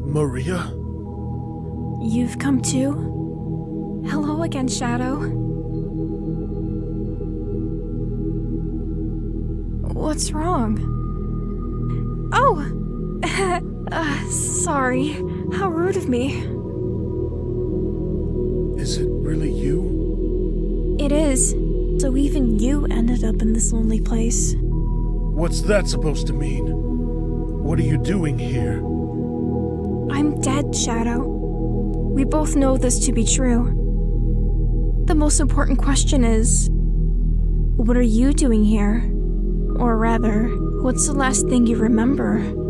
Maria? You've come too? Hello again, Shadow. What's wrong? Oh! Sorry. How rude of me. Is it really you? It is. So even you ended up in this lonely place. What's that supposed to mean? What are you doing here? I'm dead, Shadow. We both know this to be true. The most important question is, what are you doing here? Or rather, what's the last thing you remember?